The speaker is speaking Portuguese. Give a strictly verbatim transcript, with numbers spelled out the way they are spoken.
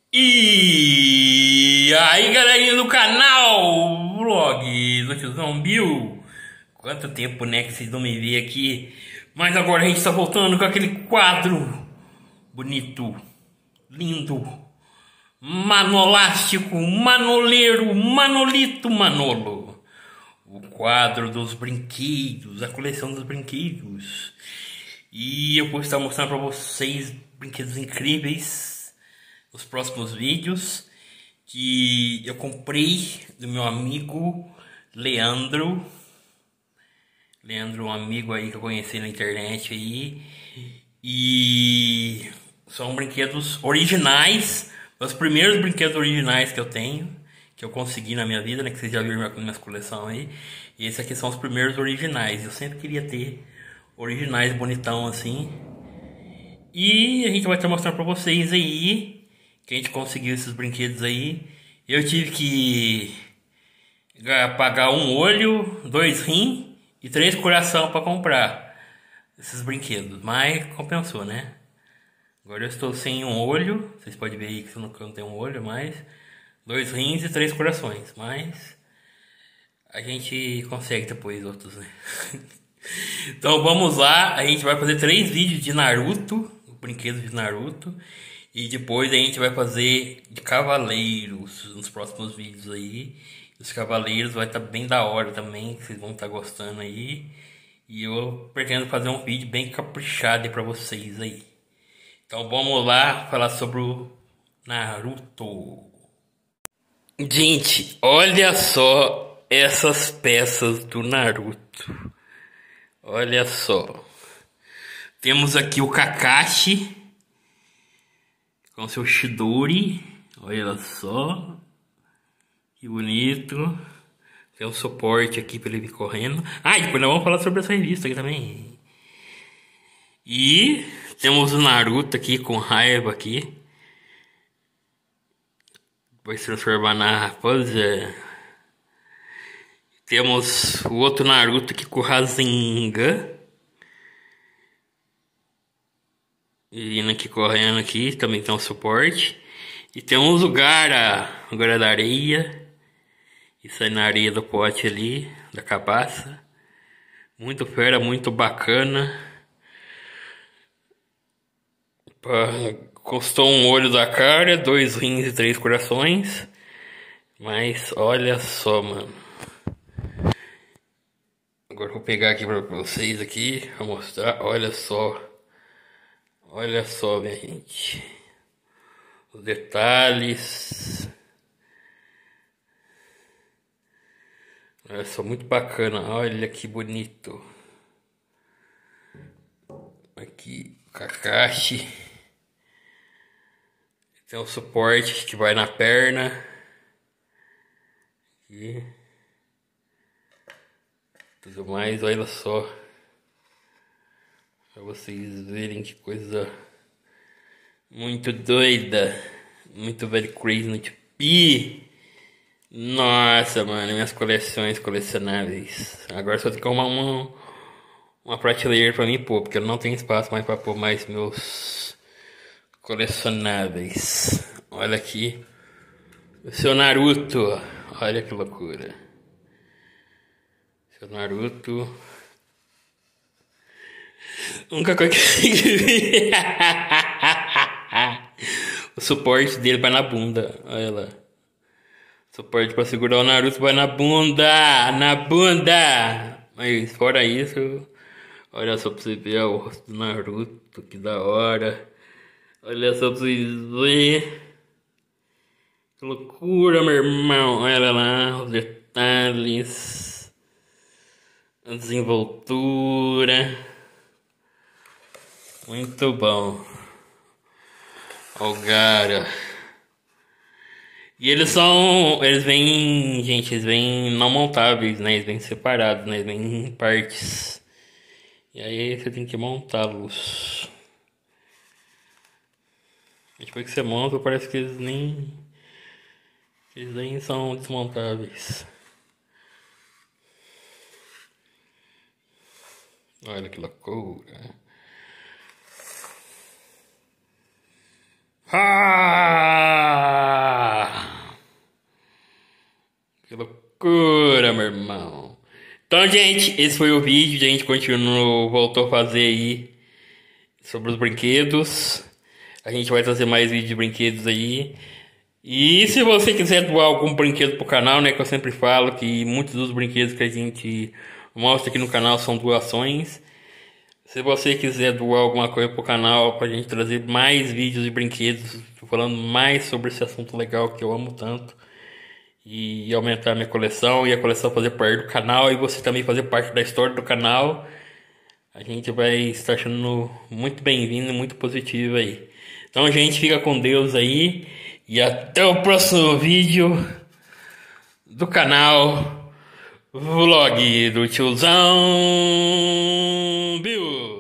E aí, galerinha do canal Vlog do Tiozão Bill. Quanto tempo, né, que vocês não me veem aqui. Mas agora a gente tá voltando com aquele quadro bonito, lindo, manolástico, manoleiro, manolito Manolo. O quadro dos brinquedos, a coleção dos brinquedos. E eu vou estar mostrando pra vocês brinquedos incríveis nos próximos vídeos que eu comprei do meu amigo Leandro. Leandro, um amigo aí que eu conheci na internet aí. E são brinquedos originais, os primeiros brinquedos originais que eu tenho, que eu consegui na minha vida, né? Que vocês já viram minha, minha coleção aí. E esses aqui são os primeiros originais. Eu sempre queria ter originais bonitão assim. E a gente vai estar mostrando pra vocês aí que a gente conseguiu esses brinquedos aí. Eu tive que pagar um olho, dois rins e três coração para comprar esses brinquedos, mas compensou, né? Agora eu estou sem um olho, vocês podem ver aí que eu não tenho um olho, mas dois rins e três corações, mas a gente consegue depois outros, né? Então vamos lá, a gente vai fazer três vídeos de Naruto, brinquedos de Naruto. E depois a gente vai fazer de cavaleiros nos próximos vídeos aí. Os cavaleiros vai estar tá bem da hora também, que vocês vão estar tá gostando aí. E eu pretendo fazer um vídeo bem caprichado para vocês aí. Então vamos lá falar sobre o Naruto. Gente, olha só essas peças do Naruto. Olha só. Temos aqui o Kakashi com seu Chidori, olha só, que bonito. Tem um suporte aqui para ele vir correndo. Ah, e depois nós vamos falar sobre essa revista aqui também. E temos o Naruto aqui com raiva aqui. Vai se transformar na raposa. Temos o outro Naruto aqui com o Rasengan. E indo aqui correndo aqui, também tem um suporte. E temos o Gaara, o Gaara da areia. Isso aí na areia do pote ali, da cabaça. Muito fera, muito bacana. Custou um olho da cara, dois rins e três corações. Mas olha só, mano. Agora eu vou pegar aqui pra vocês aqui, pra mostrar, olha só. Olha só, minha gente, os detalhes. Olha só, muito bacana. Olha que bonito. Aqui, Kakashi. Tem um suporte que vai na perna. Aqui. Tudo mais, olha só. Pra vocês verem que coisa muito doida. Muito very crazy, muito pi. Nossa, mano, minhas coleções colecionáveis. Agora só tem que arrumar uma, uma prateleira pra mim pôr, porque eu não tenho espaço mais pra pôr mais meus colecionáveis. Olha aqui. O seu Naruto. Olha que loucura. Seu Naruto. Nunca consegui. O suporte dele vai na bunda. Olha lá. O suporte pra segurar o Naruto vai na bunda. Na bunda. Mas fora isso, olha só pra você ver o rosto do Naruto. Que da hora. Olha só pra vocês verem. Que loucura, meu irmão. Olha lá os detalhes. A desenvoltura. Muito bom. O Gaara. E eles são... Eles vêm... Gente, eles vêm não montáveis, né? Eles vêm separados, né? Eles vêm em partes. E aí você tem que montá-los. Depois que você monta, parece que eles nem... Eles nem são desmontáveis. Olha que loucura. Ah! gente, esse foi o vídeo. A gente continuou, voltou a fazer aí sobre os brinquedos. A gente vai trazer mais vídeos de brinquedos aí. E se você quiser doar algum brinquedo pro canal, né, que eu sempre falo que muitos dos brinquedos que a gente mostra aqui no canal são doações. Se você quiser doar alguma coisa pro canal pra gente trazer mais vídeos de brinquedos, falando mais sobre esse assunto legal que eu amo tanto, e aumentar a minha coleção e a coleção fazer parte do canal e você também fazer parte da história do canal, a gente vai estar achando muito bem-vindo, muito positivo aí. Então, gente, fica com Deus aí e até o próximo vídeo do canal Vlog do Tiozão Bill.